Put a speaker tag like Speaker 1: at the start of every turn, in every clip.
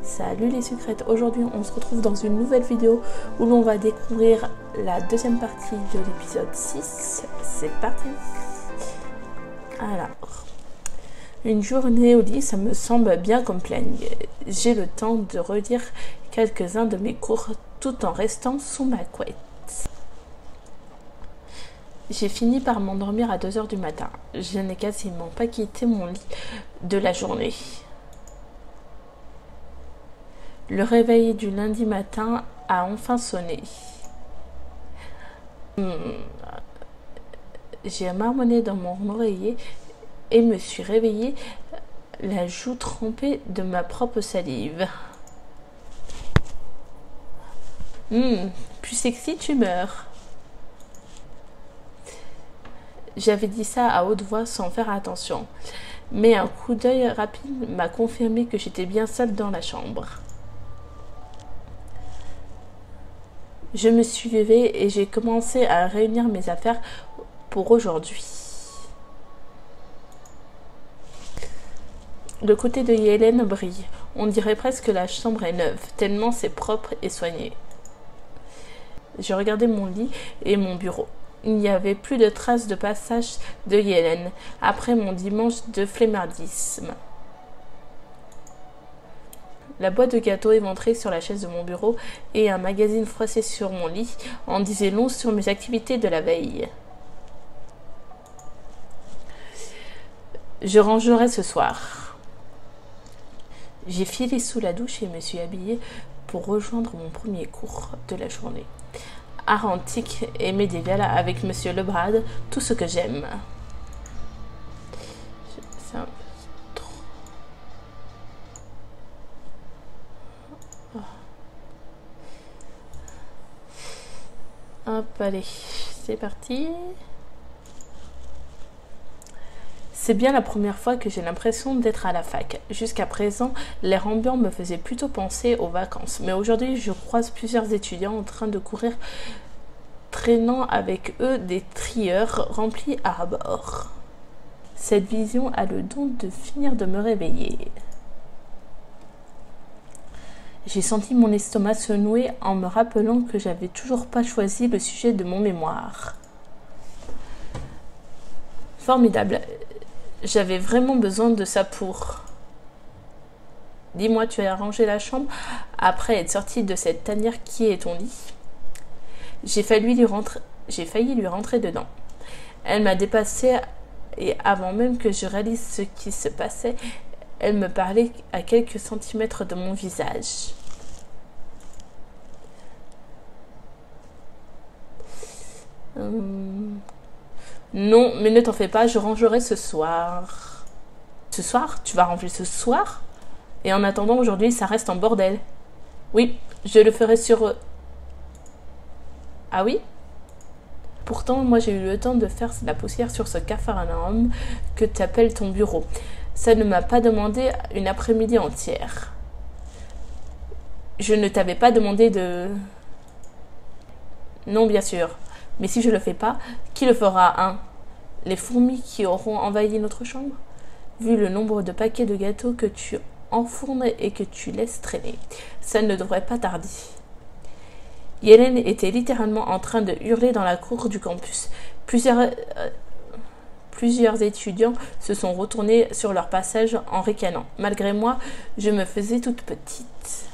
Speaker 1: Salut les sucrètes, aujourd'hui on se retrouve dans une nouvelle vidéo où l'on va découvrir la deuxième partie de l'épisode 6. C'est parti. Alors, une journée au lit, ça me semble bien comme planning. J'ai le temps de relire quelques-uns de mes cours tout en restant sous ma couette. J'ai fini par m'endormir à 2 h du matin. Je n'ai quasiment pas quitté mon lit de la journée. Le réveil du lundi matin a enfin sonné. J'ai marmonné dans mon oreiller et me suis réveillée, la joue trempée de ma propre salive. Plus sexy, tu meurs. J'avais dit ça à haute voix sans faire attention, mais un coup d'œil rapide m'a confirmé que j'étais bien seule dans la chambre. Je me suis levée et j'ai commencé à réunir mes affaires pour aujourd'hui. Le côté de Hélène brille. On dirait presque que la chambre est neuve, tellement c'est propre et soigné. J'ai regardé mon lit et mon bureau. Il n'y avait plus de traces de passage de Hélène après mon dimanche de flemmardisme. La boîte de gâteaux éventrée sur la chaise de mon bureau et un magazine froissé sur mon lit en disaient long sur mes activités de la veille. Je rangerai ce soir. J'ai filé sous la douche et me suis habillée pour rejoindre mon premier cours de la journée. Art antique et médiéval avec Monsieur Lebrade, tout ce que j'aime. C'est un peu trop. Hop, allez, c'est parti. C'est bien la première fois que j'ai l'impression d'être à la fac. Jusqu'à présent, l'air ambiant me faisait plutôt penser aux vacances. Mais aujourd'hui, je croise plusieurs étudiants en train de courir, traînant avec eux des trieurs remplis à bord. Cette vision a le don de finir de me réveiller. J'ai senti mon estomac se nouer en me rappelant que j'avais toujours pas choisi le sujet de mon mémoire. Formidable. J'avais vraiment besoin de ça pour... Dis-moi, tu as rangé la chambre après être sortie de cette tanière qui est ton lit? J'ai failli lui rentrer dedans. Elle m'a dépassée et avant même que je réalise ce qui se passait, elle me parlait à quelques centimètres de mon visage. Non, mais ne t'en fais pas, je rangerai ce soir. Ce soir? Tu vas ranger ce soir? Et en attendant, aujourd'hui, ça reste en bordel. Oui, je le ferai sur... Ah oui? Pourtant, moi, j'ai eu le temps de faire la poussière sur ce capharnaüm que tu appelles ton bureau. Ça ne m'a pas demandé une après-midi entière. Je ne t'avais pas demandé de... Non, bien sûr. Mais si je le fais pas, qui le fera, hein? Les fourmis qui auront envahi notre chambre? Vu le nombre de paquets de gâteaux que tu enfournes et que tu laisses traîner, ça ne devrait pas tarder. Hélène était littéralement en train de hurler dans la cour du campus. Plusieurs étudiants se sont retournés sur leur passage en ricanant. Malgré moi, je me faisais toute petite.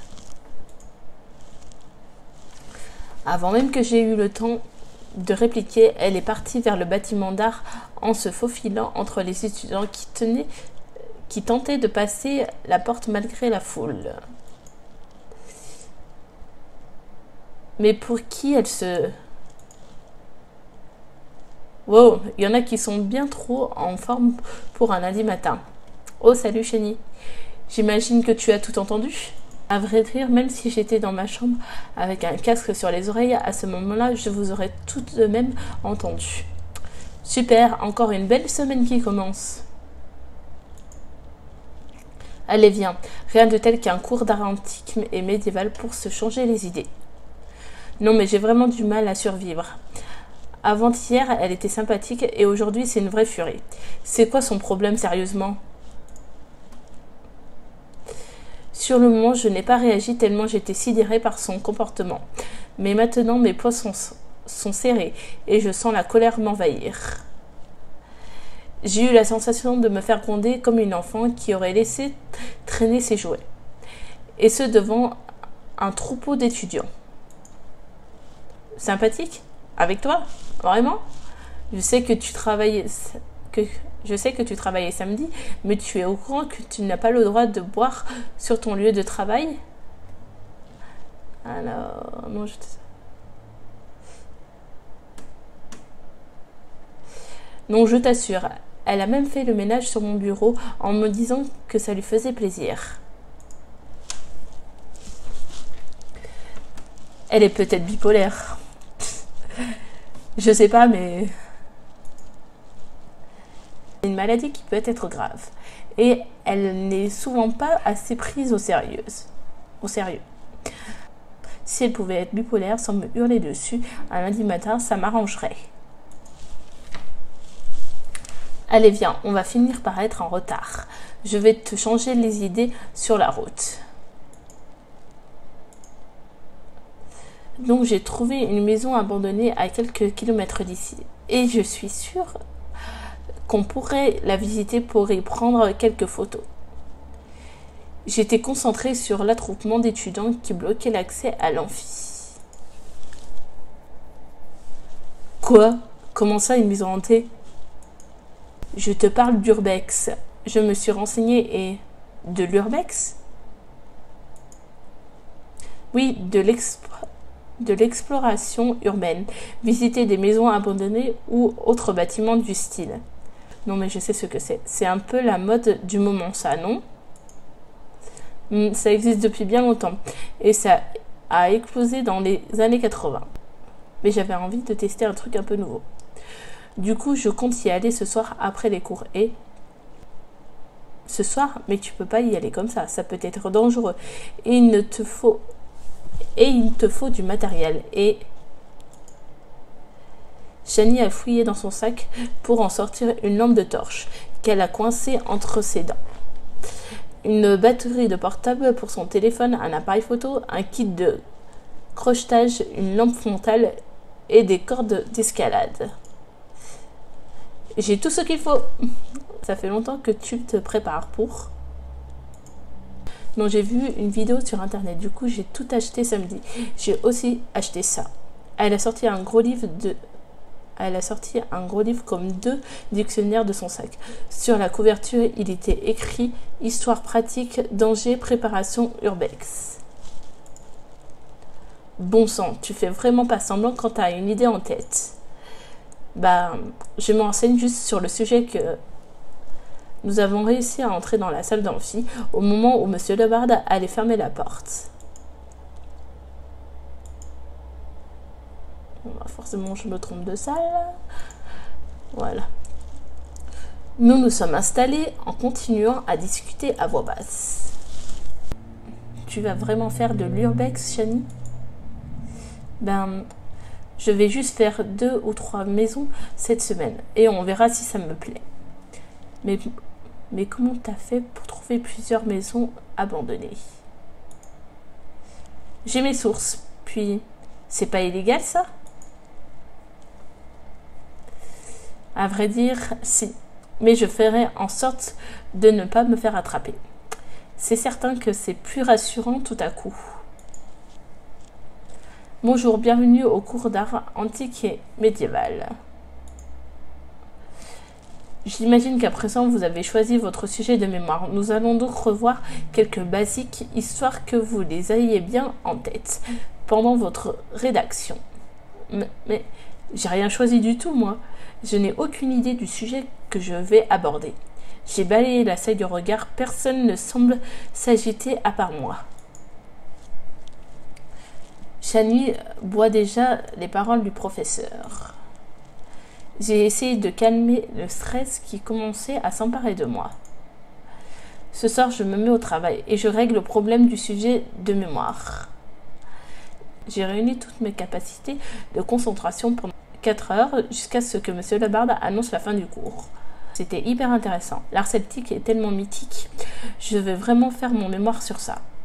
Speaker 1: Avant même que j'aie eu le temps de répliquer, elle est partie vers le bâtiment d'art en se faufilant entre les étudiants qui tentaient de passer la porte malgré la foule. Mais pour qui elle se... Wow, il y en a qui sont bien trop en forme pour un lundi matin. Oh, salut Chénie. J'imagine que tu as tout entendu? À vrai dire, même si j'étais dans ma chambre avec un casque sur les oreilles, à ce moment-là, je vous aurais tout de même entendu. Super, encore une belle semaine qui commence. Allez, viens. Rien de tel qu'un cours d'art antique et médiéval pour se changer les idées. Non, mais j'ai vraiment du mal à survivre. Avant-hier, elle était sympathique et aujourd'hui, c'est une vraie furie. C'est quoi son problème, sérieusement? Sur le moment, je n'ai pas réagi tellement j'étais sidérée par son comportement. Mais maintenant, mes poings sont serrés et je sens la colère m'envahir. J'ai eu la sensation de me faire gronder comme une enfant qui aurait laissé traîner ses jouets. Et ce devant un troupeau d'étudiants. Sympathique? Avec toi? Vraiment? Je sais que tu travaillais samedi, mais tu es au courant que tu n'as pas le droit de boire sur ton lieu de travail? Alors, non, Non, je t'assure, elle a même fait le ménage sur mon bureau en me disant que ça lui faisait plaisir. Elle est peut-être bipolaire. Je sais pas, mais... C'est une maladie qui peut être grave. Et elle n'est souvent pas assez prise au sérieux. Si elle pouvait être bipolaire sans me hurler dessus, un lundi matin, ça m'arrangerait. Allez, viens, on va finir par être en retard. Je vais te changer les idées sur la route. Donc j'ai trouvé une maison abandonnée à quelques kilomètres d'ici. Et je suis sûre qu'on pourrait la visiter pour y prendre quelques photos. J'étais concentrée sur l'attroupement d'étudiants qui bloquaient l'accès à l'amphi. Quoi? Comment ça, une maison hantée? Je te parle d'Urbex. Je me suis renseignée et... De l'Urbex? Oui, de l'exploration urbaine. Visiter des maisons abandonnées ou autres bâtiments du style. Non, mais je sais ce que c'est. C'est un peu la mode du moment, ça, non? Ça existe depuis bien longtemps. Et ça a explosé dans les années 80. Mais j'avais envie de tester un truc un peu nouveau. Du coup, je compte y aller ce soir après les cours. Et... Ce soir? Mais tu peux pas y aller comme ça peut être dangereux. Et il te faut du matériel. Et... Shani a fouillé dans son sac pour en sortir une lampe de torche qu'elle a coincée entre ses dents. Une batterie de portable pour son téléphone, un appareil photo, un kit de crochetage, une lampe frontale et des cordes d'escalade. J'ai tout ce qu'il faut. Ça fait longtemps que tu te prépares pour... Non, j'ai vu une vidéo sur internet, du coup j'ai tout acheté samedi. J'ai aussi acheté ça. Elle a sorti un gros livre comme 2 dictionnaires de son sac. Sur la couverture, il était écrit « Histoire pratique, danger, préparation, urbex ». Bon sang, tu fais vraiment pas semblant quand tu as une idée en tête. Bah, je me renseigne juste sur le sujet que nous avons réussi à entrer dans la salle d'amphi au moment où Monsieur Lebard allait fermer la porte. Forcément, je me trompe de salle. Voilà. Nous nous sommes installés en continuant à discuter à voix basse. Tu vas vraiment faire de l'urbex, Shani? Ben, je vais juste faire 2 ou 3 maisons cette semaine et on verra si ça me plaît. Mais comment t'as fait pour trouver plusieurs maisons abandonnées? J'ai mes sources, puis c'est pas illégal ça? À vrai dire, si. Mais je ferai en sorte de ne pas me faire attraper. C'est certain que c'est plus rassurant tout à coup. Bonjour, bienvenue au cours d'art antique et médiéval. J'imagine qu'à présent vous avez choisi votre sujet de mémoire. Nous allons donc revoir quelques basiques, histoire que vous les ayez bien en tête pendant votre rédaction. Mais j'ai rien choisi du tout, moi. Je n'ai aucune idée du sujet que je vais aborder. J'ai balayé la salle du regard, personne ne semble s'agiter à part moi. Shani boit déjà les paroles du professeur. J'ai essayé de calmer le stress qui commençait à s'emparer de moi. Ce soir, je me mets au travail et je règle le problème du sujet de mémoire. J'ai réuni toutes mes capacités de concentration pendant 4 heures jusqu'à ce que Monsieur Lebard annonce la fin du cours. C'était hyper intéressant. L'art celtique est tellement mythique. Je vais vraiment faire mon mémoire sur ça.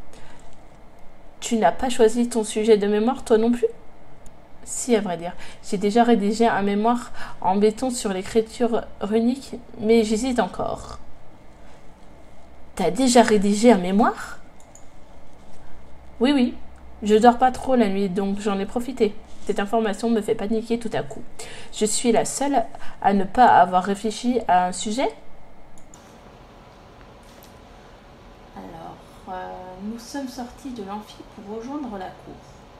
Speaker 1: Tu n'as pas choisi ton sujet de mémoire, toi non plus? Si, à vrai dire. J'ai déjà rédigé un mémoire en béton sur l'écriture runique, mais j'hésite encore. T'as déjà rédigé un mémoire? Oui, oui. Je dors pas trop la nuit, donc j'en ai profité. Cette information me fait paniquer tout à coup. Je suis la seule à ne pas avoir réfléchi à un sujet? Alors, nous sommes sortis de l'amphi pour rejoindre la cour.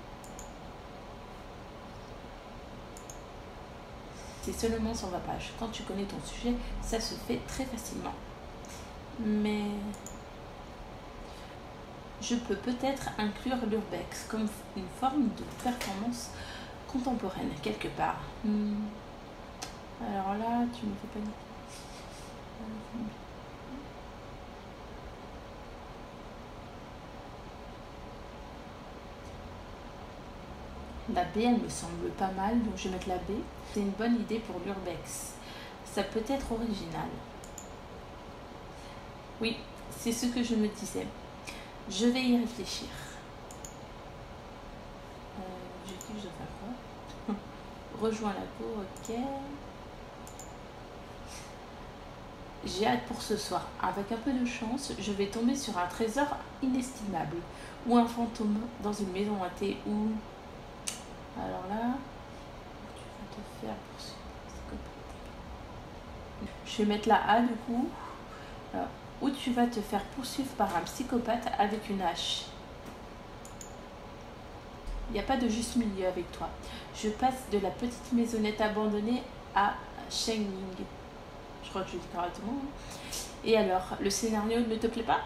Speaker 1: C'est seulement 120 pages. Quand tu connais ton sujet, ça se fait très facilement. Mais je peux peut-être inclure l'urbex comme une forme de performance contemporaine, quelque part. Alors là, tu me fais paniquer. La B, elle me semble pas mal, donc je vais mettre la B. C'est une bonne idée pour l'urbex. Ça peut être original. Oui, c'est ce que je me disais. Je vais y réfléchir. Je dois faire quoi? Rejoins la cour, ok. J'ai hâte pour ce soir. Avec un peu de chance, je vais tomber sur un trésor inestimable. Ou un fantôme dans une maison hantée ou... Alors là, tu vas te faire poursuivre. Je vais mettre la A du coup. Alors, où tu vas te faire poursuivre par un psychopathe avec une hache. Il n'y a pas de juste milieu avec toi. Je passe de la petite maisonnette abandonnée à Shengling. Je crois que je dis correctement. Et alors, le scénario ne te plaît pas?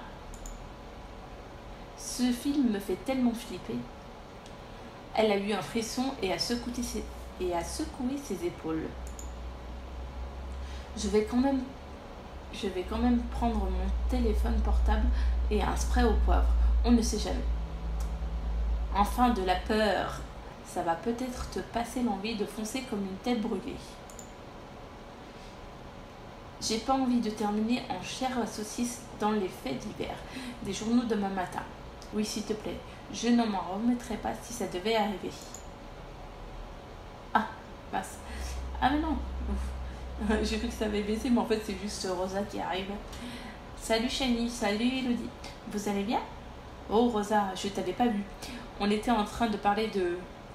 Speaker 1: Ce film me fait tellement flipper. Elle a eu un frisson et a secoué ses épaules. Je vais quand même prendre mon téléphone portable et un spray au poivre. On ne sait jamais. Enfin, de la peur. Ça va peut-être te passer l'envie de foncer comme une tête brûlée. J'ai pas envie de terminer en chair à saucisse dans les faits divers des journaux demain matin. Oui, s'il te plaît, je ne m'en remettrai pas si ça devait arriver. Ah, mince. Ah mais non. J'ai cru que ça avait baissé, mais en fait c'est juste Rosa qui arrive. Salut Shani, salut Elodie. Vous allez bien? Oh Rosa, je t'avais pas vu. On était en train de parler de...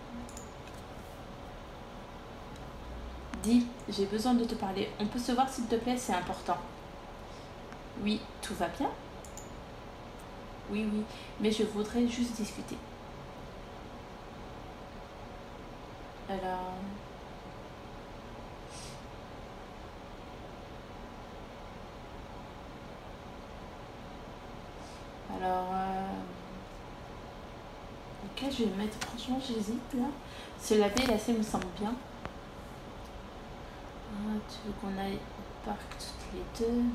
Speaker 1: Dis, j'ai besoin de te parler. On peut se voir s'il te plaît, c'est important. Oui, tout va bien? Oui, oui, mais je voudrais juste discuter. Alors... Ok, je vais mettre... Franchement, j'hésite là. C'est la B, la C me semble bien. Ah, tu veux qu'on aille au parc toutes les deux?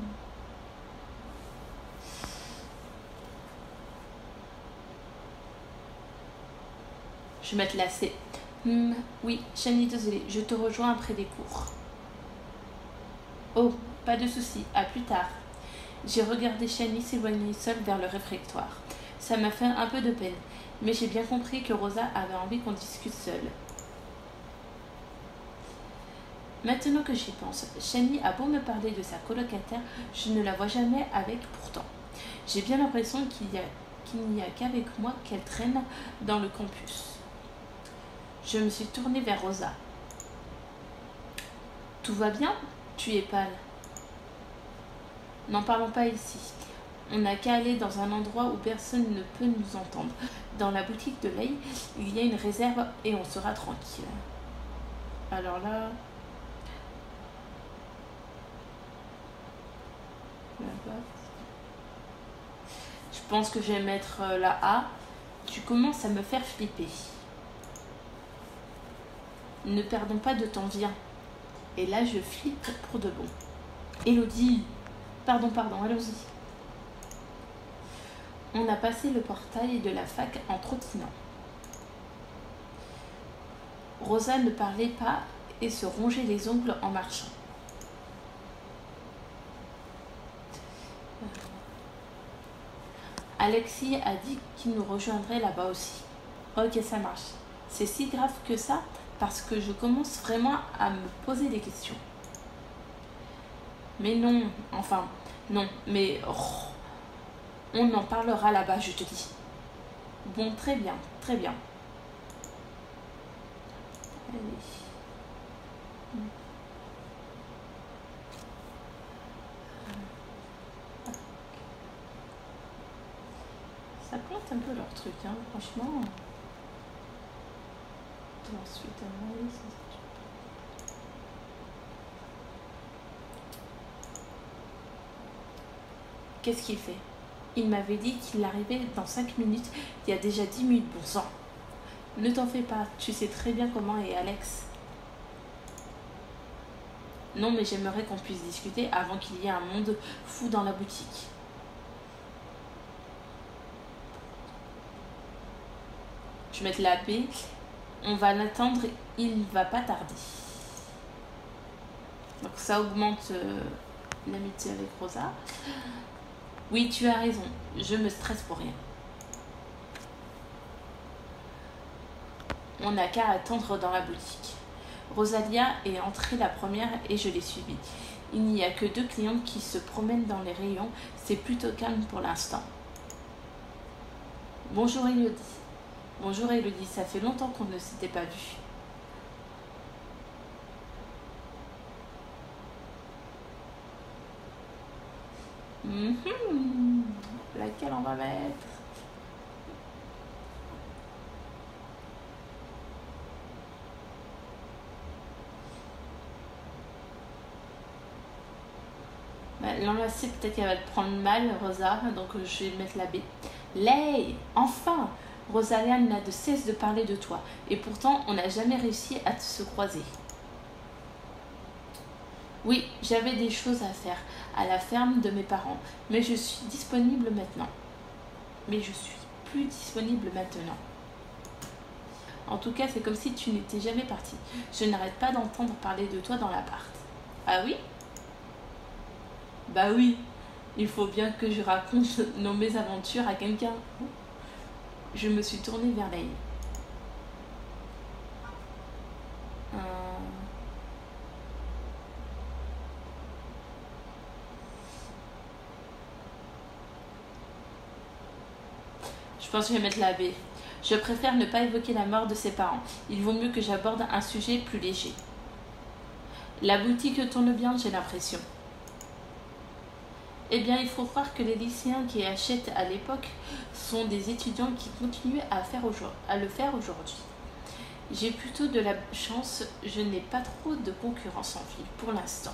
Speaker 1: Je vais mettre la C. Oui, Shani, désolée, je te rejoins après les cours. Oh, pas de souci, à plus tard. J'ai regardé Shani s'éloigner seule vers le réfectoire. Ça m'a fait un peu de peine, mais j'ai bien compris que Rosa avait envie qu'on discute seule. Maintenant que j'y pense, Shani a beau me parler de sa colocataire, je ne la vois jamais avec pourtant. J'ai bien l'impression qu'il n'y a qu'avec moi qu'elle traîne dans le campus. Je me suis tournée vers Rosa. Tout va bien? Tu es pâle. N'en parlons pas ici. On n'a qu'à aller dans un endroit où personne ne peut nous entendre. Dans la boutique de Lei, il y a une réserve et on sera tranquille. Alors là... Je pense que je vais mettre la A. Tu commences à me faire flipper. Ne perdons pas de temps, viens. Et là, je flippe pour de bon. Elodie, pardon, allons-y. On a passé le portail de la fac en trottinant. Rosa ne parlait pas et se rongeait les ongles en marchant. Alexis a dit qu'il nous rejoindrait là-bas aussi. Ok, ça marche. C'est si grave que ça parce que je commence vraiment à me poser des questions. Mais non, enfin, non, mais on en parlera là-bas, je te dis. Bon, très bien, très bien. Allez. Ça plante un peu leur truc, hein, franchement. Ensuite, qu'est-ce qu'il fait? Il m'avait dit qu'il arrivait dans 5 minutes. Il y a déjà 10 minutes, bon sang. Ne t'en fais pas, tu sais très bien comment est Alex. Non, mais j'aimerais qu'on puisse discuter avant qu'il y ait un monde fou dans la boutique. Je vais mettre la paix. On va l'attendre, il va pas tarder. Donc ça augmente l'amitié avec Rosa. Oui, tu as raison, je me stresse pour rien. On n'a qu'à attendre dans la boutique. Rosalia est entrée la première et je l'ai suivie. Il n'y a que 2 clientes qui se promènent dans les rayons. C'est plutôt calme pour l'instant. Bonjour Elodie. Bonjour Elodie, ça fait longtemps qu'on ne s'était pas vu. Laquelle on va mettre? L'enlacer, peut-être qu'elle va te prendre mal, Rosa, donc je vais mettre la B. Lay, enfin! Rosalia n'a de cesse de parler de toi, et pourtant on n'a jamais réussi à se croiser. Oui, j'avais des choses à faire à la ferme de mes parents, mais je suis disponible maintenant. Mais je suis plus disponible maintenant. En tout cas, c'est comme si tu n'étais jamais parti. Je n'arrête pas d'entendre parler de toi dans l'appart. Ah oui? Bah oui, il faut bien que je raconte nos mésaventures à quelqu'un. Je me suis tournée vers Leï. Je pense que je vais mettre la B. Je préfère ne pas évoquer la mort de ses parents. Il vaut mieux que j'aborde un sujet plus léger. La boutique tourne bien, j'ai l'impression. Eh bien, il faut croire que les lycéens qui achètent à l'époque sont des étudiants qui continuent à le faire aujourd'hui. J'ai plutôt de la chance, je n'ai pas trop de concurrence en ville pour l'instant.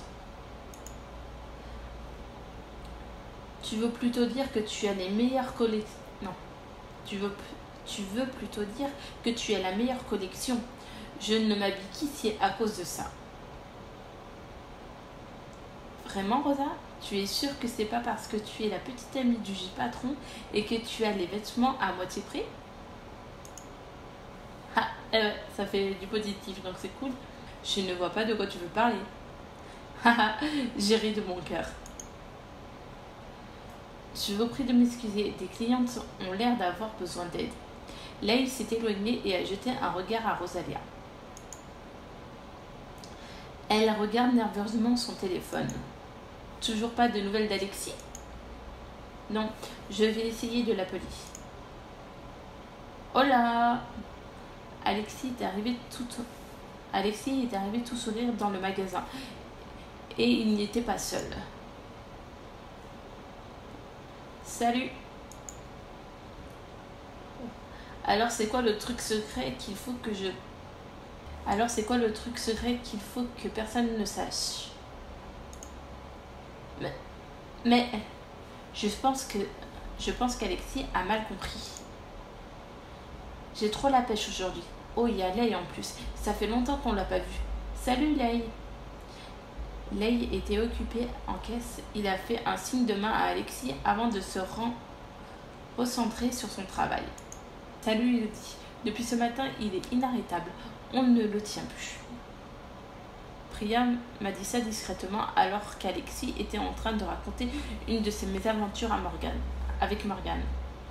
Speaker 1: Tu veux plutôt dire que tu as les meilleures collections... Non. Tu veux plutôt dire que tu as la meilleure collection. Je ne m'habille qu'ici à cause de ça. Vraiment, Rosa? Tu es sûre que c'est pas parce que tu es la petite amie du J-patron et que tu as les vêtements à moitié prix? Ah, ça fait du positif, donc c'est cool. Je ne vois pas de quoi tu veux parler. Haha, j'ai ri de mon cœur. Je vous prie de m'excuser, des clientes ont l'air d'avoir besoin d'aide. Leï s'est éloignée et a jeté un regard à Rosalia. Elle regarde nerveusement son téléphone. Toujours pas de nouvelles d'Alexis? Non, je vais essayer de l'appeler. Hola! Alexis est arrivé tout sourire dans le magasin. Et il n'y était pas seul. Salut! Alors c'est quoi le truc secret qu'il faut que je... Alors c'est quoi le truc secret qu'il faut que personne ne sache? Mais je pense qu'Alexis a mal compris. J'ai trop la pêche aujourd'hui. Oh, il y a Leï en plus. Ça fait longtemps qu'on l'a pas vu. Salut Leï. Leï était occupé en caisse. Il a fait un signe de main à Alexis avant de se recentrer sur son travail. Salut Elodie. Depuis ce matin, il est inarrêtable. On ne le tient plus. Priya m'a dit ça discrètement alors qu'Alexis était en train de raconter une de ses mésaventures avec Morgane.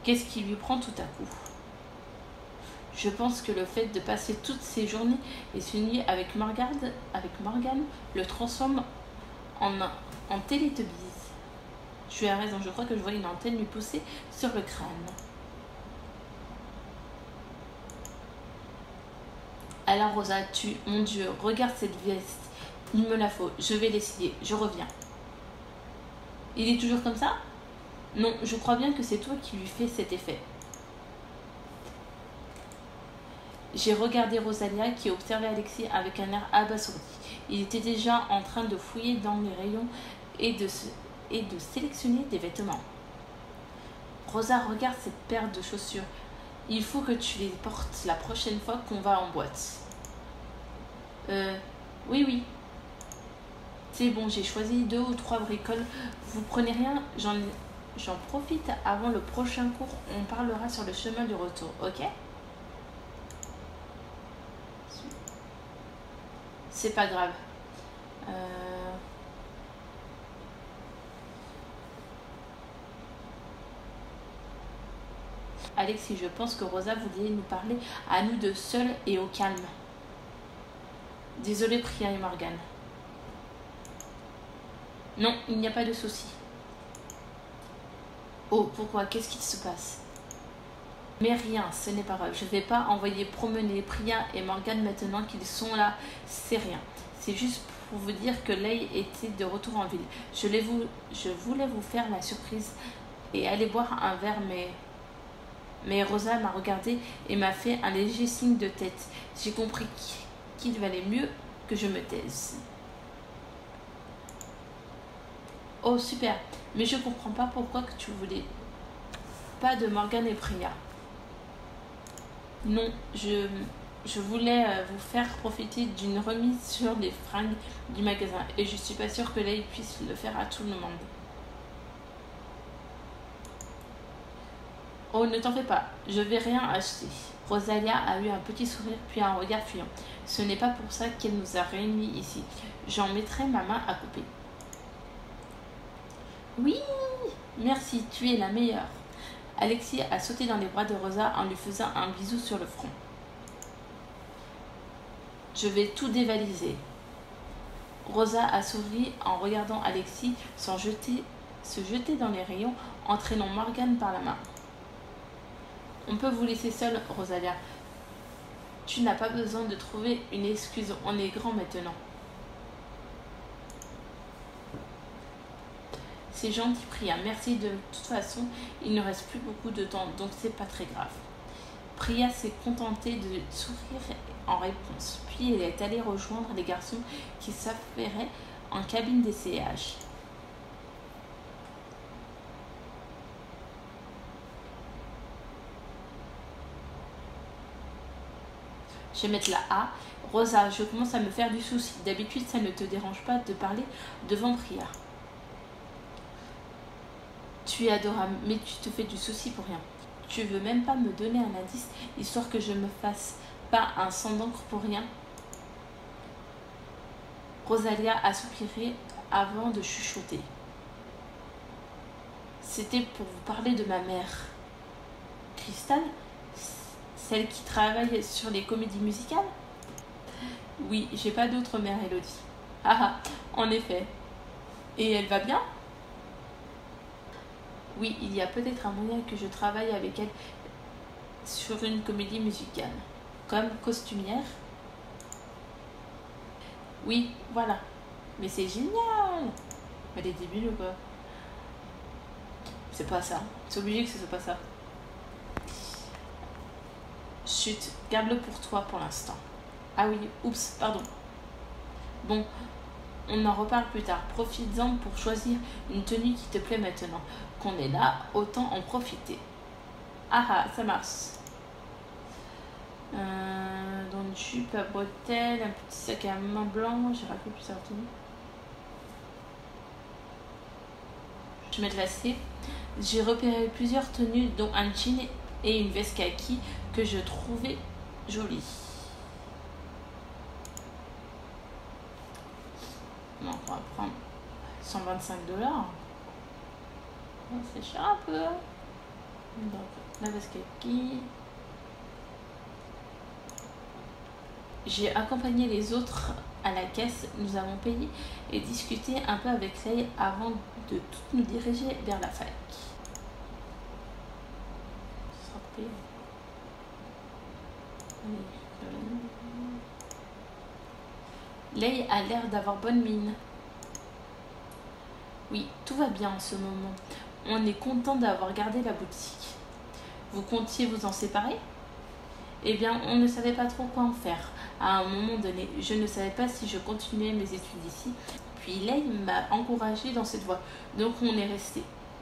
Speaker 1: Qu'est-ce qui lui prend tout à coup? Je pense que le fait de passer toutes ses journées et ses nuits avec Morgan le transforme en Télétubbies. Tu as raison, je crois que je vois une antenne lui pousser sur le crâne. Alors Rosa, mon Dieu, regarde cette veste. Il me la faut, je vais l'essayer, je reviens. Il est toujours comme ça? Non, je crois bien que c'est toi qui lui fais cet effet. J'ai regardé Rosalia qui observait Alexis avec un air abasourdi. Il était déjà en train de fouiller dans les rayons et de sélectionner des vêtements. Rosa, regarde cette paire de chaussures. Il faut que tu les portes la prochaine fois qu'on va en boîte. Oui. C'est bon, j'ai choisi 2 ou 3 bricoles. Vous prenez rien, j'en profite avant le prochain cours. On parlera sur le chemin du retour, ok? C'est pas grave. Alexis, je pense que Rosa voulait nous parler à nous deux seuls et au calme. Désolée, Priya et Morgan. Non, il n'y a pas de souci. Oh, pourquoi? Qu'est-ce qui se passe? Mais rien, ce n'est pas grave. Je ne vais pas envoyer promener Priya et Morgan maintenant qu'ils sont là. C'est rien. C'est juste pour vous dire que Leigh était de retour en ville. Je voulais vous faire la surprise et aller boire un verre, mais Rosa m'a regardé et m'a fait un léger signe de tête. J'ai compris qu'il valait mieux que je me taise. Oh, super. Mais je comprends pas pourquoi que tu voulais pas de Morgan et Priya. Non, je voulais vous faire profiter d'une remise sur les fringues du magasin et je suis pas sûre que Leigh puisse le faire à tout le monde. Oh, ne t'en fais pas, je vais rien acheter. Rosalia a eu un petit sourire puis un regard fuyant. Ce n'est pas pour ça qu'elle nous a réunis ici. J'en mettrai ma main à couper. Oui, merci, tu es la meilleure. Alexis a sauté dans les bras de Rosa en lui faisant un bisou sur le front. Je vais tout dévaliser. Rosa a souri en regardant Alexis se jeter dans les rayons en traînant Morgan par la main. On peut vous laisser seul, Rosalia. Tu n'as pas besoin de trouver une excuse, on est grand maintenant. C'est gentil, Priya. Merci. De toute façon, il ne reste plus beaucoup de temps, donc c'est pas très grave. Priya s'est contentée de sourire en réponse. Puis elle est allée rejoindre les garçons qui s'affairaient en cabine d'essayage. Je vais mettre la A. Rosa, je commence à me faire du souci. D'habitude, ça ne te dérange pas de parler devant Priya. Tu es adorable, mais tu te fais du souci pour rien. Tu veux même pas me donner un indice, histoire que je me fasse pas un sang d'encre pour rien. Rosalia a soupiré avant de chuchoter. C'était pour vous parler de ma mère. Crystal, celle qui travaille sur les comédies musicales? Oui, j'ai pas d'autre mère, Elodie. Ah, en effet. Et elle va bien? Oui, il y a peut-être un moyen que je travaille avec elle sur une comédie musicale. Comme costumière? Oui, voilà. Mais c'est génial! Elle est débile ou quoi? C'est pas ça. C'est obligé que ce soit pas ça. Chut, garde-le pour toi pour l'instant. Ah oui, oups, pardon. Bon, on en reparle plus tard. Profites-en pour choisir une tenue qui te plaît maintenant. Qu'on est là, autant en profiter. Ah ah, ça marche. Dans une jupe à bretelles, un petit sac à main blanc. J'ai rappelé plusieurs tenues. Je vais mettre la C. J'ai repéré plusieurs tenues, dont un jean et une veste kaki que je trouvais jolie. On va prendre 125 $. Oh, c'est cher un peu. Donc, la basket qui... J'ai accompagné les autres à la caisse, nous avons payé et discuté un peu avec Leï avant de toutes nous diriger vers la fac. Leï a l'air d'avoir bonne mine. Oui, tout va bien en ce moment. On est content d'avoir gardé la boutique. Vous comptiez vous en séparer? Eh bien, on ne savait pas trop quoi en faire. À un moment donné, je ne savais pas si je continuais mes études ici. Puis Leï m'a encouragée dans cette voie. Donc on est resté.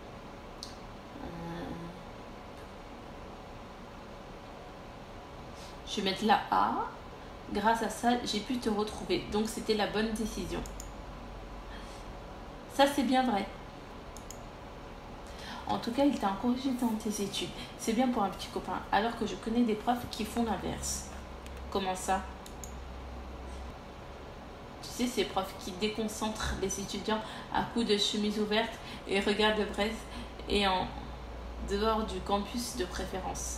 Speaker 1: Je vais mettre la A. Grâce à ça, j'ai pu te retrouver. Donc c'était la bonne décision. Ça, c'est bien vrai. En tout cas, il t'a encouragé dans tes études. C'est bien pour un petit copain. Alors que je connais des profs qui font l'inverse. Comment ça? Tu sais, ces profs qui déconcentrent les étudiants à coups de chemise ouverte et regard de braise et en dehors du campus de préférence.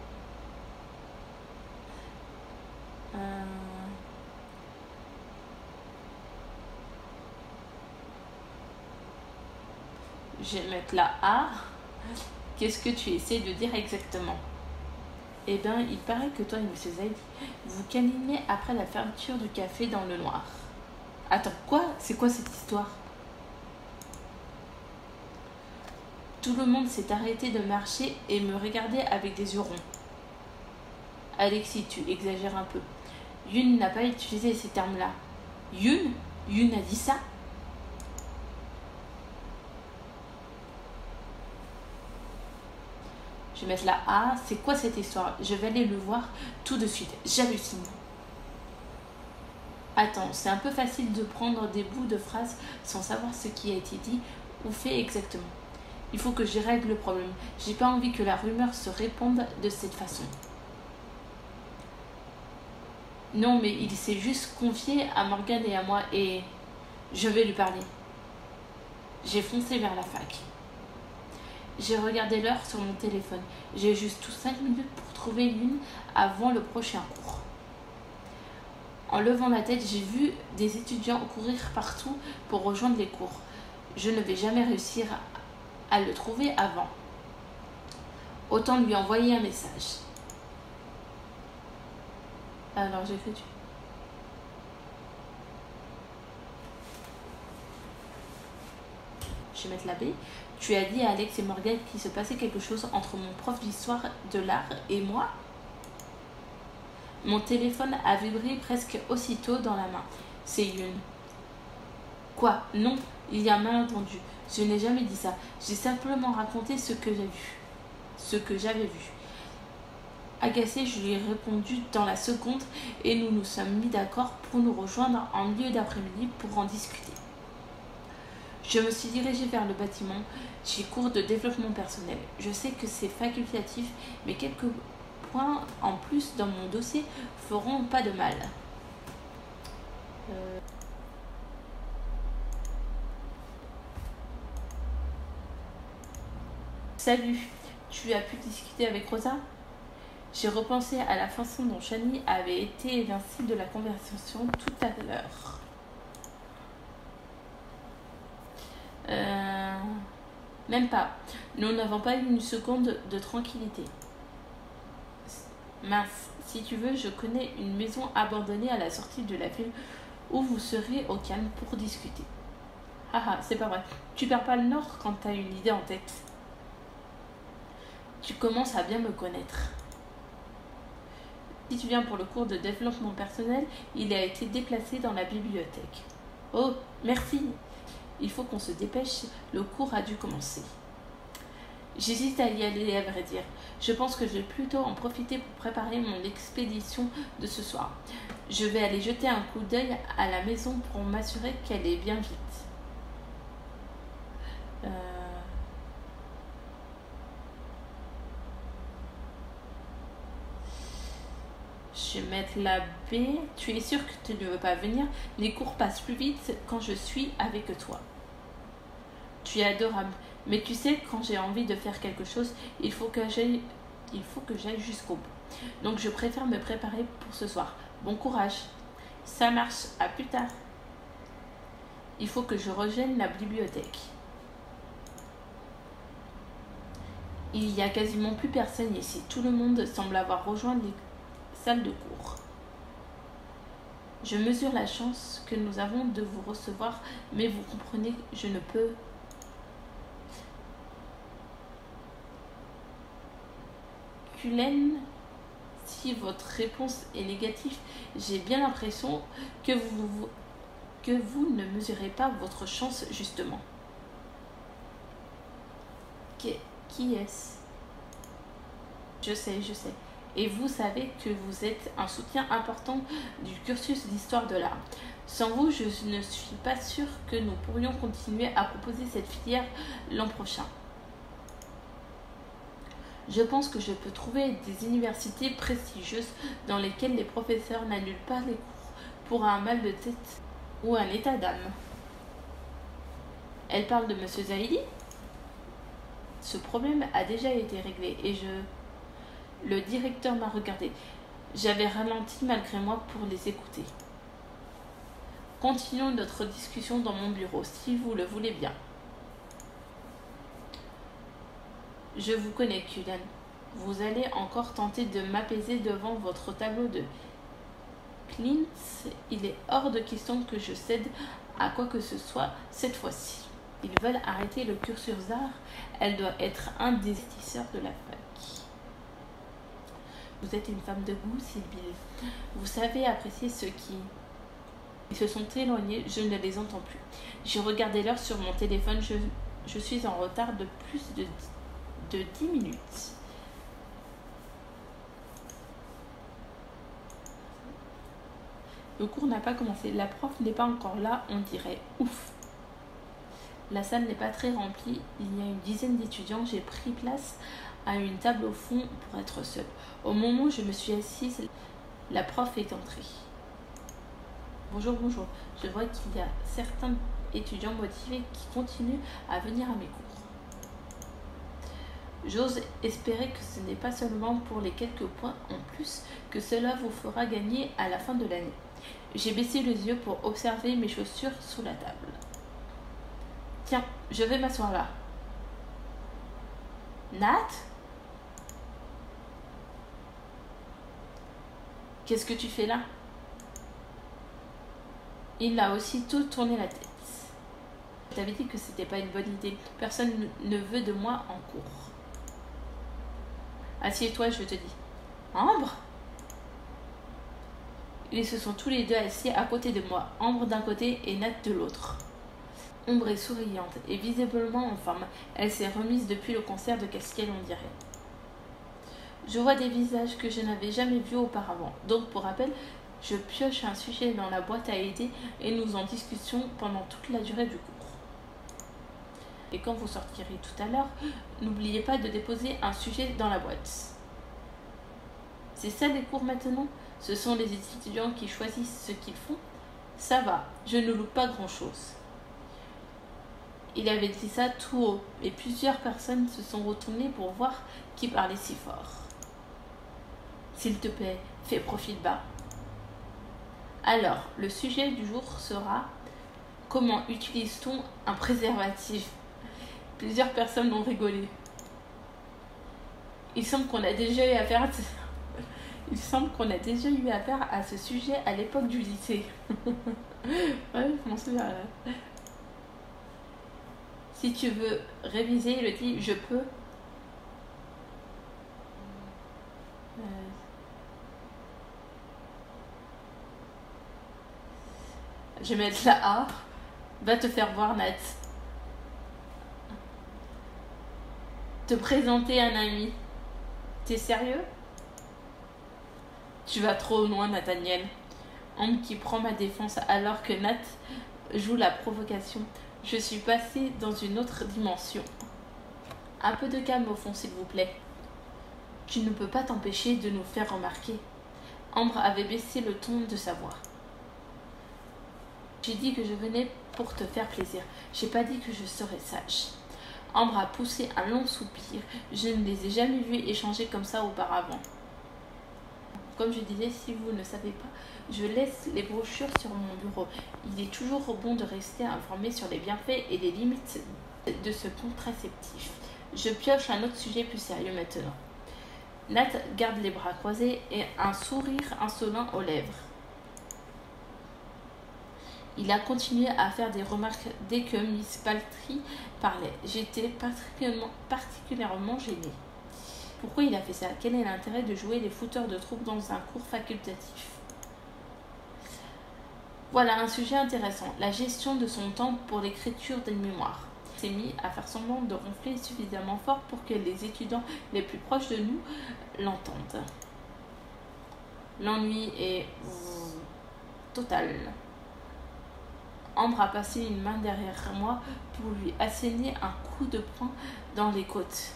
Speaker 1: Je vais mettre la A. Qu'est-ce que tu essaies de dire exactement? Eh bien, il paraît que toi et M. Zaid, vous câlinez après la fermeture du café dans le noir. Attends, quoi? C'est quoi cette histoire? Tout le monde s'est arrêté de marcher et me regardait avec des yeux ronds. Alexis, tu exagères un peu. Yoon n'a pas utilisé ces termes-là. Yoon? Yoon a dit ça? Je vais mettre la A. C'est quoi cette histoire? Je vais aller le voir tout de suite. J'hallucine. Attends, c'est un peu facile de prendre des bouts de phrases sans savoir ce qui a été dit ou fait exactement. Il faut que je règle le problème. J'ai pas envie que la rumeur se répande de cette façon. Non, mais il s'est juste confié à Morgane et à moi et je vais lui parler. J'ai foncé vers la fac. J'ai regardé l'heure sur mon téléphone. J'ai juste tout 5 minutes pour trouver l'une avant le prochain cours. En levant la tête, j'ai vu des étudiants courir partout pour rejoindre les cours. Je ne vais jamais réussir à le trouver avant. Autant lui envoyer un message. Alors j'écris. Je vais mettre la B. Tu as dit à Alex et Morgane qu'il se passait quelque chose entre mon prof d'histoire de l'art et moi? Mon téléphone a vibré presque aussitôt dans la main. C'est Yoon. Quoi? Non, il y a un malentendu. Je n'ai jamais dit ça. J'ai simplement raconté ce que j'ai vu. Ce que j'avais vu. Agacée, je lui ai répondu dans la seconde et nous nous sommes mis d'accord pour nous rejoindre en milieu d'après-midi pour en discuter. Je me suis dirigée vers le bâtiment. J'ai cours de développement personnel. Je sais que c'est facultatif, mais quelques points en plus dans mon dossier feront pas de mal. Salut, tu as pu discuter avec Rosa? J'ai repensé à la façon dont Shani avait été évincée de la conversation tout à l'heure. Même pas. Nous n'avons pas eu une seconde de tranquillité. Mince, si tu veux, je connais une maison abandonnée à la sortie de la ville où vous serez au calme pour discuter. Haha, c'est pas vrai. Tu perds pas le nord quand t'as une idée en tête. Tu commences à bien me connaître. Si tu viens pour le cours de développement personnel, il a été déplacé dans la bibliothèque. Oh, merci. Il faut qu'on se dépêche, le cours a dû commencer. J'hésite à y aller, à vrai dire. Je pense que je vais plutôt en profiter pour préparer mon expédition de ce soir. Je vais aller jeter un coup d'œil à la maison pour m'assurer qu'elle est bien vide. Je vais mettre la B. Tu es sûr que tu ne veux pas venir? Les cours passent plus vite quand je suis avec toi. Tu es adorable. Mais tu sais, quand j'ai envie de faire quelque chose, il faut que j'aille jusqu'au bout. Donc je préfère me préparer pour ce soir. Bon courage. Ça marche, à plus tard. Il faut que je rejoigne la bibliothèque. Il y a quasiment plus personne ici. Tout le monde semble avoir rejoint les salles de cours. Je mesure la chance que nous avons de vous recevoir, mais vous comprenez, je ne peux... Cullen, si votre réponse est négative, j'ai bien l'impression que vous ne mesurez pas votre chance justement. Qui est-ce? Je sais. Et vous savez que vous êtes un soutien important du cursus d'histoire de l'art. Sans vous, je ne suis pas sûre que nous pourrions continuer à proposer cette filière l'an prochain. Je pense que je peux trouver des universités prestigieuses dans lesquelles les professeurs n'annulent pas les cours pour un mal de tête ou un état d'âme. Elle parle de M. Zaidi? Ce problème a déjà été réglé et le directeur m'a regardé. J'avais ralenti malgré moi pour les écouter. Continuons notre discussion dans mon bureau, si vous le voulez bien. Je vous connais, Cullen. Vous allez encore tenter de m'apaiser devant votre tableau de Clint. Il est hors de question que je cède à quoi que ce soit cette fois-ci. Ils veulent arrêter le cursus d'art. Elle doit être un des investisseurs de la fac. Vous êtes une femme de goût, Sylvie. Vous savez apprécier ceux qui... Ils se sont éloignés, je ne les entends plus. J'ai regardé l'heure sur mon téléphone. Je suis en retard de plus de 10 minutes. Le cours n'a pas commencé. La prof n'est pas encore là, on dirait. Ouf. La salle n'est pas très remplie. Il y a une dizaine d'étudiants. J'ai pris place à une table au fond pour être seule. Au moment où je me suis assise, la prof est entrée. Bonjour. Je vois qu'il y a certains étudiants motivés qui continuent à venir à mes cours. J'ose espérer que ce n'est pas seulement pour les quelques points en plus que cela vous fera gagner à la fin de l'année. J'ai baissé les yeux pour observer mes chaussures sous la table. Tiens, je vais m'asseoir là. Nat? Qu'est-ce que tu fais là? Il a aussitôt tourné la tête. Je t'avais dit que c'était pas une bonne idée. Personne ne veut de moi en cours. Assieds-toi, je te dis. Ambre? Ils se sont tous les deux assis à côté de moi, Ambre d'un côté et Nat de l'autre. Ambre est souriante et visiblement en forme. Elle s'est remise depuis le concert de Castiel, on dirait. Je vois des visages que je n'avais jamais vus auparavant. Donc, pour rappel, je pioche un sujet dans la boîte à idées et nous en discussions pendant toute la durée du cours. Et quand vous sortirez tout à l'heure, n'oubliez pas de déposer un sujet dans la boîte. C'est ça les cours maintenant? Ce sont les étudiants qui choisissent ce qu'ils font? Ça va, je ne loupe pas grand-chose. Il avait dit ça tout haut, et plusieurs personnes se sont retournées pour voir qui parlait si fort. S'il te plaît, fais profil bas. Alors, le sujet du jour sera « Comment utilise-t-on un préservatif ?» Plusieurs personnes ont rigolé. Il semble qu'on a déjà eu affaire à ce sujet à l'époque du lycée. Ouais, je m'en souviens. Si tu veux réviser, il dit « Je peux ». Je vais mettre la A. Va te faire voir, Nat. Te présenter un ami. T'es sérieux? Tu vas trop loin, Nathaniel. Ambre qui prend ma défense alors que Nat joue la provocation. Je suis passée dans une autre dimension. Un peu de calme au fond, s'il vous plaît. Tu ne peux pas t'empêcher de nous faire remarquer. Ambre avait baissé le ton de sa voix. J'ai dit que je venais pour te faire plaisir. J'ai pas dit que je serais sage. Ambre a poussé un long soupir. Je ne les ai jamais vus échanger comme ça auparavant. Comme je disais, si vous ne savez pas, je laisse les brochures sur mon bureau. Il est toujours bon de rester informé sur les bienfaits et les limites de ce contraceptif. Je pioche un autre sujet plus sérieux maintenant. Nat garde les bras croisés et un sourire insolent aux lèvres. Il a continué à faire des remarques dès que Miss Paltry parlait. J'étais particulièrement gênée. Pourquoi il a fait ça? Quel est l'intérêt de jouer les fouteurs de troupe dans un cours facultatif? Voilà un sujet intéressant, la gestion de son temps pour l'écriture des mémoires. Il s'est mis à faire semblant de ronfler suffisamment fort pour que les étudiants les plus proches de nous l'entendent. L'ennui est total. Ambre a passé une main derrière moi pour lui asséner un coup de poing dans les côtes.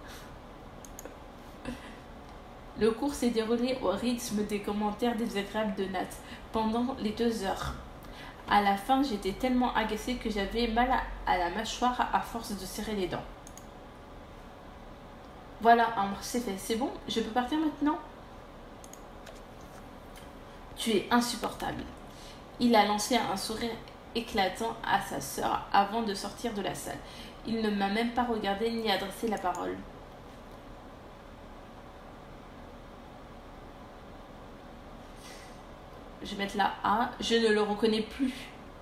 Speaker 1: Le cours s'est déroulé au rythme des commentaires désagréables de Nat pendant les 2 heures. À la fin, j'étais tellement agacée que j'avais mal à la mâchoire à force de serrer les dents. Voilà, Ambre, c'est fait. C'est bon? Je peux partir maintenant? Tu es insupportable. Il a lancé un sourire éclatant à sa sœur avant de sortir de la salle. Il ne m'a même pas regardé ni adressé la parole. Je vais mettre la A. Je ne le reconnais plus.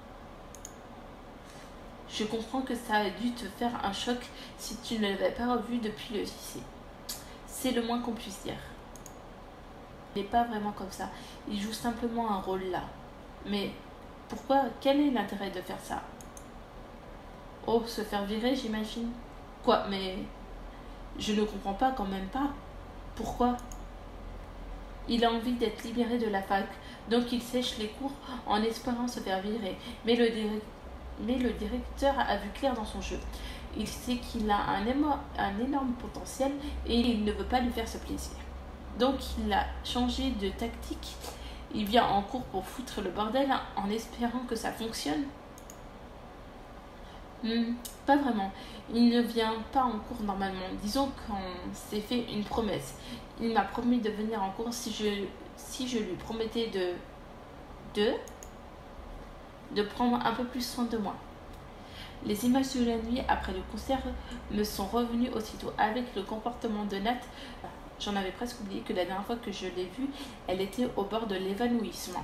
Speaker 1: Je comprends que ça a dû te faire un choc si tu ne l'avais pas revu depuis le lycée. C'est le moins qu'on puisse dire. Il n'est pas vraiment comme ça. Il joue simplement un rôle là. Mais pourquoi? Quel est l'intérêt de faire ça? Oh, se faire virer, j'imagine. Quoi? Mais je ne comprends pas quand même pas. Pourquoi? Il a envie d'être libéré de la fac, donc il sèche les cours en espérant se faire virer. Mais le directeur a vu clair dans son jeu. Il sait qu'il a un énorme potentiel et il ne veut pas lui faire ce plaisir. Donc il a changé de tactique. Il vient en cours pour foutre le bordel en espérant que ça fonctionne. Pas vraiment. Il ne vient pas en cours normalement. Disons qu'on s'est fait une promesse. Il m'a promis de venir en cours si je lui promettais de prendre un peu plus soin de moi. Les images de la nuit après le concert me sont revenues aussitôt avec le comportement de Nat. J'en avais presque oublié que la dernière fois que je l'ai vue, elle était au bord de l'évanouissement.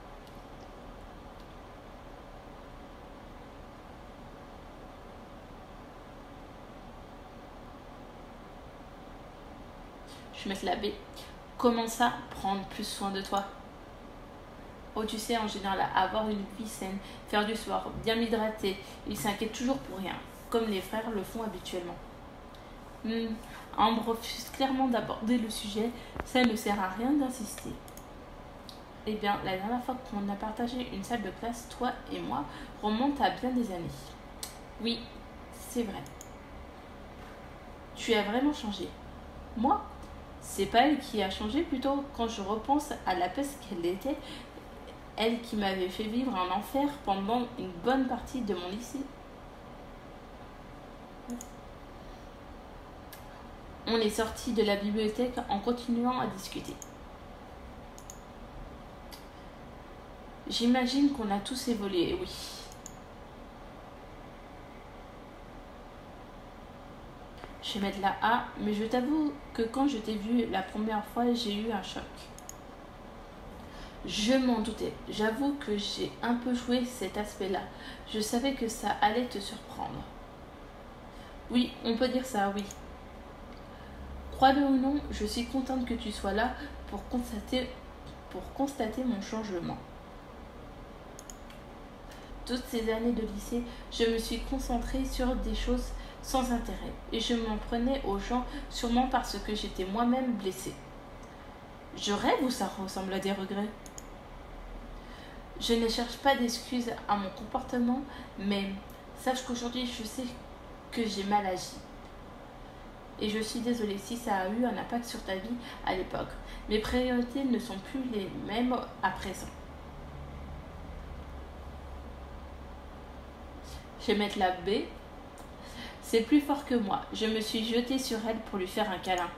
Speaker 1: Je vais mettre la B. Comment ça, prendre plus soin de toi? Oh, tu sais, en général, avoir une vie saine, faire du sport, bien m'hydrater, il s'inquiète toujours pour rien, comme les frères le font habituellement. Ambre refuse clairement d'aborder le sujet, ça ne sert à rien d'insister. Eh bien, la dernière fois qu'on a partagé une salle de classe, toi et moi, remonte à bien des années. Oui, c'est vrai. Tu as vraiment changé. Moi? C'est pas elle qui a changé, plutôt quand je repense à la peste qu'elle était, elle qui m'avait fait vivre un enfer pendant une bonne partie de mon lycée. On est sorti de la bibliothèque en continuant à discuter. J'imagine qu'on a tous évolué, oui. Je vais mettre la A, mais je t'avoue que quand je t'ai vu la première fois, j'ai eu un choc. Je m'en doutais. J'avoue que j'ai un peu joué cet aspect-là. Je savais que ça allait te surprendre. Oui, on peut dire ça, oui. Crois-le ou non, je suis contente que tu sois là pour constater mon changement. Toutes ces années de lycée, je me suis concentrée sur des choses sans intérêt et je m'en prenais aux gens sûrement parce que j'étais moi-même blessée. Je rêve ou ça ressemble à des regrets? Je ne cherche pas d'excuses à mon comportement, mais sache qu'aujourd'hui je sais que j'ai mal agi. Et je suis désolée si ça a eu un impact sur ta vie à l'époque. Mes priorités ne sont plus les mêmes à présent. Je vais mettre la B. C'est plus fort que moi. Je me suis jetée sur elle pour lui faire un câlin.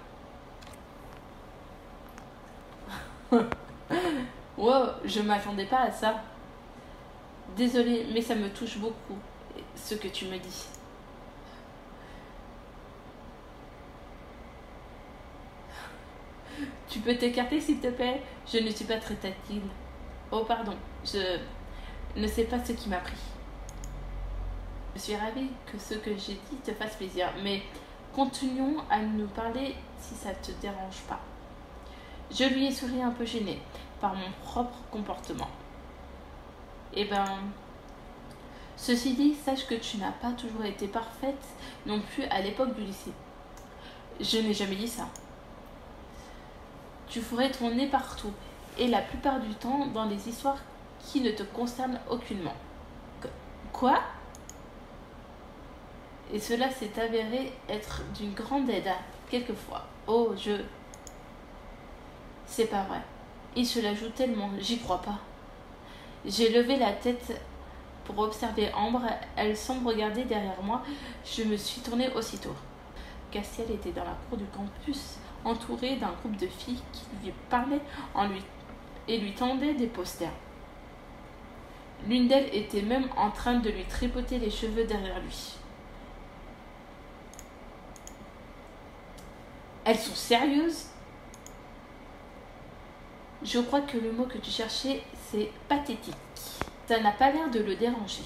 Speaker 1: Wow, je m'attendais pas à ça. Désolée, mais ça me touche beaucoup, ce que tu me dis. Tu peux t'écarter s'il te plaît? Je ne suis pas très tactile. Oh pardon, je ne sais pas ce qui m'a pris. Je suis ravie que ce que j'ai dit te fasse plaisir, mais continuons à nous parler si ça te dérange pas. Je lui ai souri un peu gênée par mon propre comportement. Eh ben, ceci dit, sache que tu n'as pas toujours été parfaite non plus à l'époque du lycée. Je n'ai jamais dit ça. Tu fourrais ton nez partout, et la plupart du temps dans des histoires qui ne te concernent aucunement. Quoi? Et cela s'est avéré être d'une grande aide, quelquefois. Oh, C'est pas vrai. Il se la joue tellement, j'y crois pas. J'ai levé la tête pour observer Ambre, elle semble regarder derrière moi. Je me suis tournée aussitôt. Castiel était dans la cour du campus, entourée d'un groupe de filles qui lui parlaient et lui tendaient des posters. L'une d'elles était même en train de lui tripoter les cheveux derrière lui. Elles sont sérieuses? Je crois que le mot que tu cherchais, c'est pathétique. Ça n'a pas l'air de le déranger.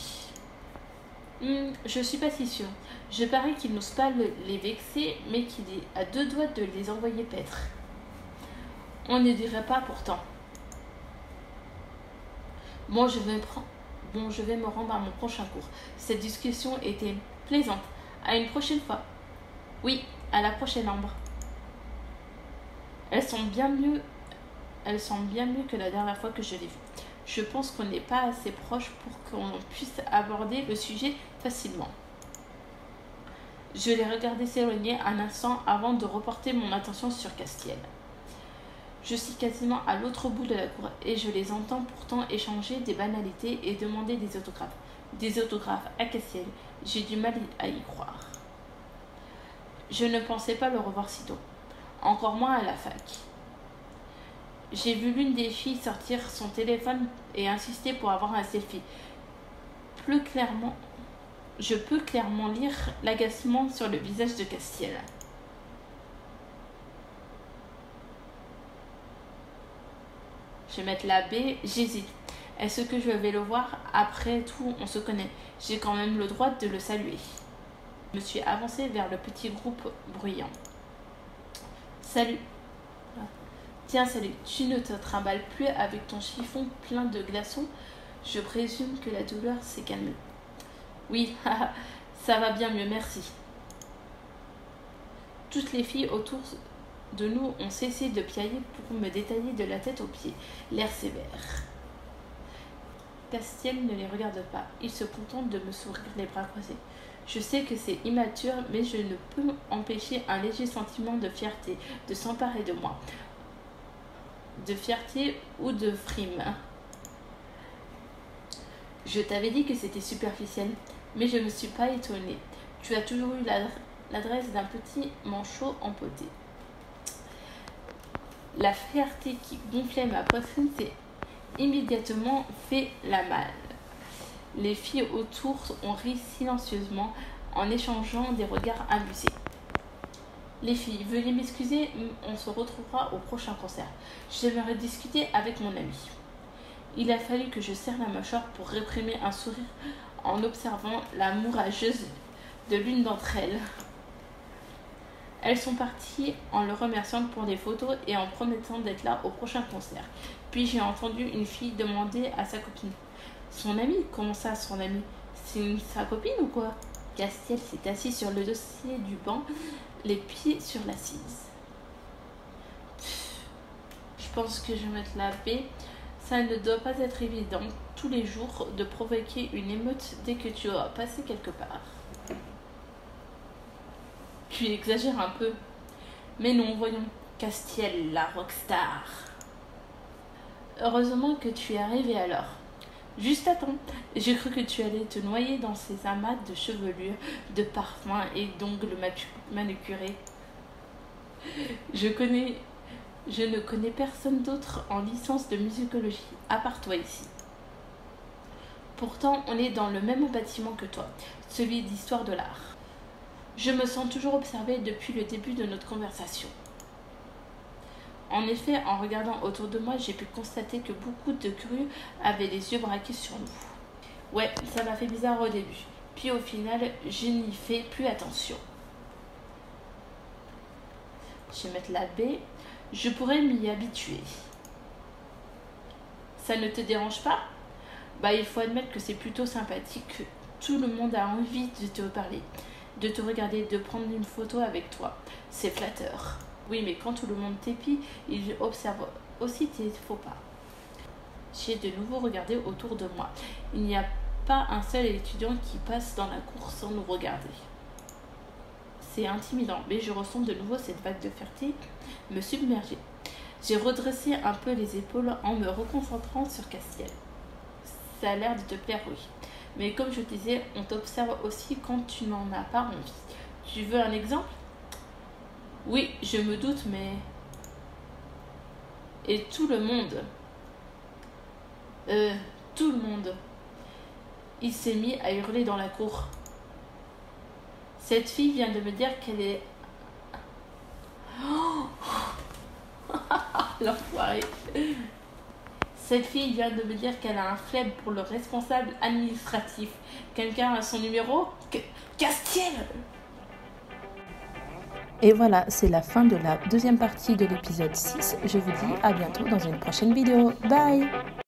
Speaker 1: Je suis pas si sûre. Je parie qu'il n'ose pas les vexer, mais qu'il est à deux doigts de les envoyer paître. On ne dirait pas pourtant. Bon, je vais me rendre à mon prochain cours. Cette discussion était plaisante. À une prochaine fois. Oui, à la prochaine, Ambre. Elles sont bien mieux que la dernière fois que je l'ai vue. Je pense qu'on n'est pas assez proche pour qu'on puisse aborder le sujet facilement. Je les regardais s'éloigner un instant avant de reporter mon attention sur Castiel. Je suis quasiment à l'autre bout de la cour et je les entends pourtant échanger des banalités et demander des autographes. Des autographes à Castiel. J'ai du mal à y croire. Je ne pensais pas le revoir si tôt. Encore moins à la fac. J'ai vu l'une des filles sortir son téléphone et insister pour avoir un selfie. Je peux clairement lire l'agacement sur le visage de Castiel. Je vais mettre la B, j'hésite. Est-ce que je vais le voir? Après tout, on se connaît. J'ai quand même le droit de le saluer. Je me suis avancée vers le petit groupe bruyant. Salut. Tiens, salut. Tu ne te trimbales plus avec ton chiffon plein de glaçons? Je présume que la douleur s'est calmée. Oui, ça va bien mieux, merci. Toutes les filles autour de nous ont cessé de piailler pour me détailler de la tête aux pieds, l'air sévère. Castiel ne les regarde pas. Il se contente de me sourire les bras croisés. Je sais que c'est immature, mais je ne peux empêcher un léger sentiment de fierté de s'emparer de moi. De fierté ou de frime. Je t'avais dit que c'était superficiel, mais je ne me suis pas étonnée. Tu as toujours eu l'adresse d'un petit manchot empoté. La fierté qui gonflait ma poitrine s'est immédiatement fait la malle. Les filles autour ont ri silencieusement en échangeant des regards amusés. Les filles, veuillez m'excuser, on se retrouvera au prochain concert. J'aimerais discuter avec mon ami. Il a fallu que je serre la mâchoire pour réprimer un sourire en observant la mourageuse de l'une d'entre elles. Elles sont parties en le remerciant pour des photos et en promettant d'être là au prochain concert. Puis j'ai entendu une fille demander à sa copine. Son amie? Comment ça, son amie? C'est sa copine ou quoi? Castiel s'est assis sur le dossier du banc, les pieds sur l'assise. Je pense que je vais mettre la B. Ça ne doit pas être évident tous les jours de provoquer une émeute dès que tu as passé quelque part. Tu exagères un peu. Mais non, voyons. Castiel, la rockstar. Heureusement que tu es arrivé alors. Juste attends, j'ai cru que tu allais te noyer dans ces amas de chevelure, de parfums et d'ongles manucurés. Je ne connais personne d'autre en licence de musicologie, à part toi ici. Pourtant, on est dans le même bâtiment que toi, celui d'histoire de l'art. Je me sens toujours observée depuis le début de notre conversation. En effet, en regardant autour de moi, j'ai pu constater que beaucoup de curieux avaient les yeux braqués sur nous. Ouais, ça m'a fait bizarre au début. Puis au final, je n'y fais plus attention. Je vais mettre la B. Je pourrais m'y habituer. Ça ne te dérange pas? Bah, il faut admettre que c'est plutôt sympathique. Tout le monde a envie de te parler, de te regarder, de prendre une photo avec toi. C'est flatteur. Oui, mais quand tout le monde t'épie, il observe aussi tes faux pas. J'ai de nouveau regardé autour de moi. Il n'y a pas un seul étudiant qui passe dans la cour sans nous regarder. C'est intimidant, mais je ressens de nouveau cette vague de fierté me submerger. J'ai redressé un peu les épaules en me reconcentrant sur Castiel. Ça a l'air de te plaire, oui. Mais comme je disais, on t'observe aussi quand tu n'en as pas envie. Tu veux un exemple? Oui, je me doute, mais... Et tout le monde... tout le monde... Il s'est mis à hurler dans la cour. Cette fille vient de me dire qu'elle est... Oh l'enfoiré. Cette fille vient de me dire qu'elle a un flemme pour le responsable administratif. Quelqu'un a son numéro? Castiel! Et voilà, c'est la fin de la deuxième partie de l'épisode 6. Je vous dis à bientôt dans une prochaine vidéo. Bye!